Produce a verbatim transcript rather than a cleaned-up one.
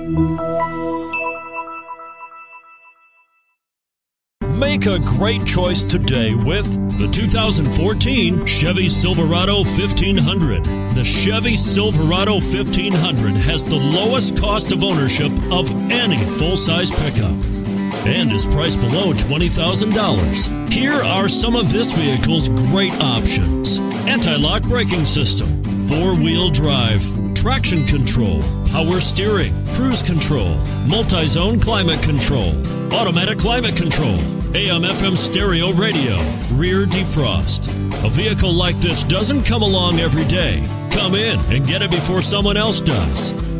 Make a great choice today with the two thousand fourteen Chevy Silverado fifteen hundred. The Chevy Silverado fifteen hundred has the lowest cost of ownership of any full-size pickup and is priced below twenty thousand dollars. Here are some of this vehicle's great options: anti-lock braking system, four-wheel drive, traction control, power steering, cruise control, multi-zone climate control, automatic climate control, A M F M stereo radio, rear defrost. A vehicle like this doesn't come along every day. Come in and get it before someone else does.